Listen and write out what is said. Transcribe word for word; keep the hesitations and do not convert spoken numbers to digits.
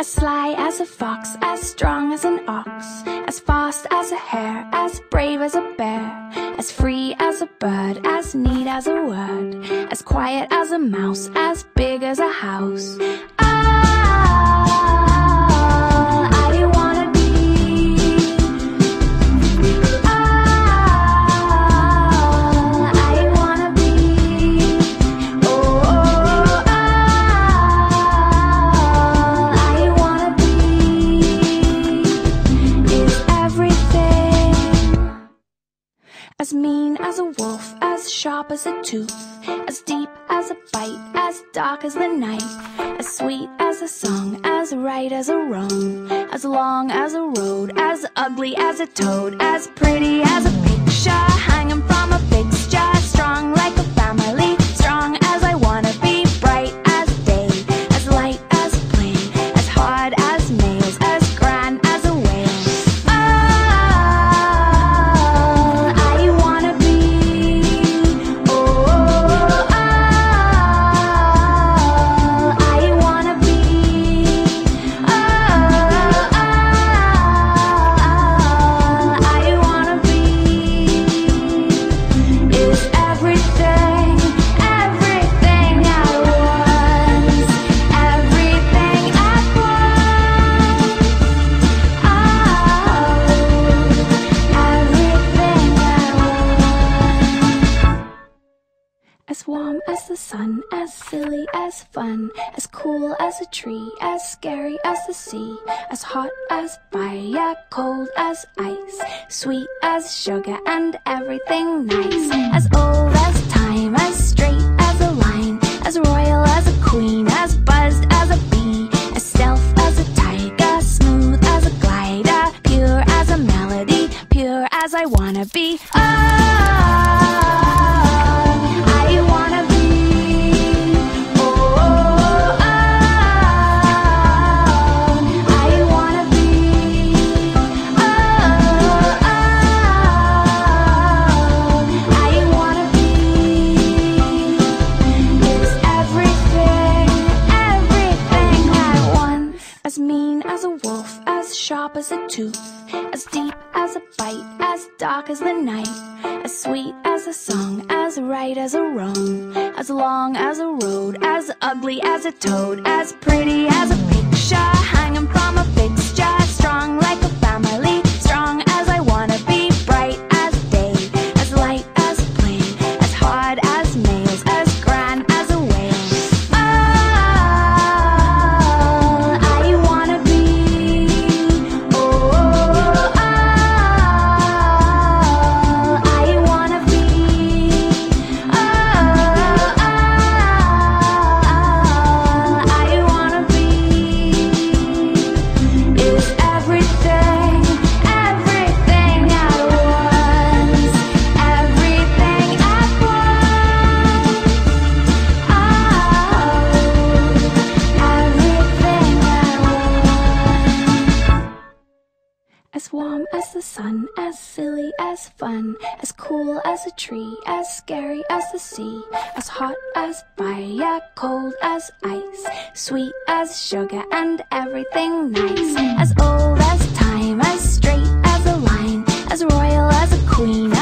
As sly as a fox, as strong as an ox, as fast as a hare, as brave as a bear, as free as a bird, as neat as a word, as quiet as a mouse, as big as a house. As mean as a wolf, as sharp as a tooth, as deep as a bite, as dark as the night, as sweet as a song, as right as a wrong, as long as a road, as ugly as a toad, as pretty as a picture hanging from a fixture, strong like a family, strong as I wanna be, bright as day, as light as a plane, as hard as nails, as grand as a whale. As warm as the sun, as silly as fun, as cool as a tree, as scary as the sea, as hot as fire, cold as ice, sweet as sugar and everything nice, as old as time, as straight as a line, as royal as a queen, as buzzed as a bee, as stealth as a tiger, smooth as a glider, pure as a melody, pure as I wanna be. Oh, as mean as a wolf, as sharp as a tooth, as deep as a bite, as dark as the night, as sweet as a song, as right as a wrong, as long as a road, as ugly as a toad, as pretty as a picture hanging from a fixture, strong like a family, strong as I wanna be, bright as day, as light as a plane, as hard as nails, as grand as a whale. As warm as the sun, as silly as fun, as cool as a tree, as scary as the sea, as hot as fire, cold as ice, sweet as sugar and everything nice, as old as time, as straight as a line, as royal as a queen,